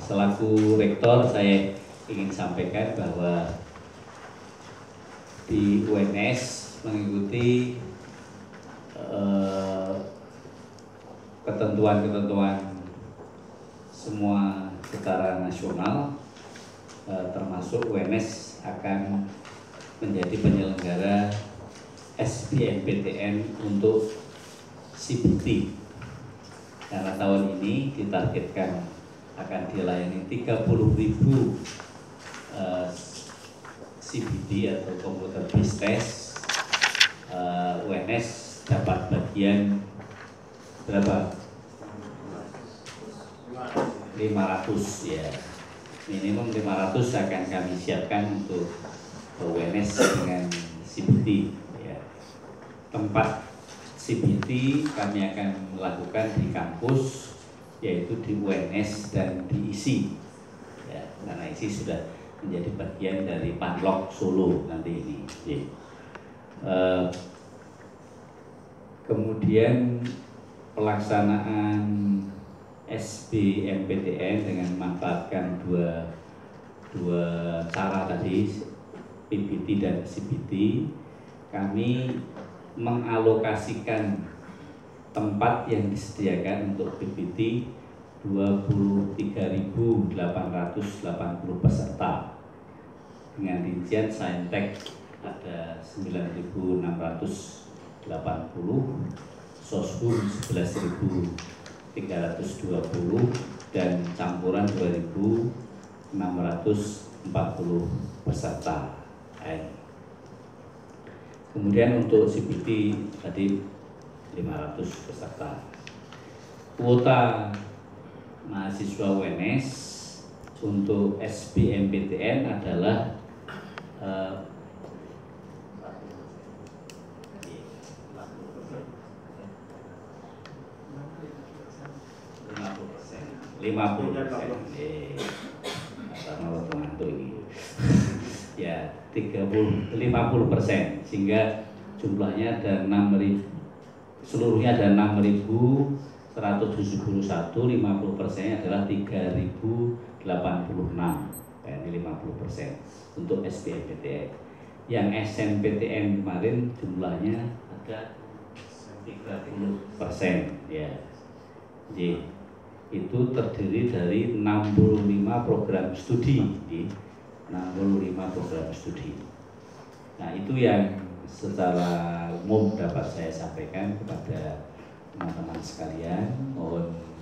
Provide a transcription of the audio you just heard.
selaku rektor saya ingin sampaikan bahwa di UNS mengikuti ketentuan-ketentuan semua secara nasional, termasuk UNS akan menjadi penyelenggara SBMPTN untuk CBT. Karena tahun ini ditargetkan akan dilayani 30.000 CBT atau komputer based test. UNS dapat bagian berapa? 500 ya. Minimum 500 akan kami siapkan untuk UNS dengan CBT ya. Tempat CBT kami akan melakukan di kampus, yaitu di UNS dan di ISI ya, karena ISI sudah menjadi bagian dari Panlok Solo nanti ini ya. Kemudian pelaksanaan SBMPTN dengan memanfaatkan dua cara tadi, PBT dan CBT. Kami mengalokasikan tempat yang disediakan untuk PBT 23.880 peserta, dengan rincian Saintek ada 9.680, Soshum 11.320 dan campuran 2.640 peserta. Kemudian untuk CBT tadi 500 peserta. Kuota mahasiswa UNS untuk SBMPTN adalah 50%. Ya, 50%, sehingga jumlahnya ada 6.000, seluruhnya ada 6.171, 50% adalah 3.086, ini 50% untuk SBMPTN. Yang SNPTN kemarin jumlahnya ada 30% ya. Jadi itu terdiri dari 65 program studi, 65 program studi. Nah, itu yang secara umum dapat saya sampaikan kepada teman-teman sekalian. Mohon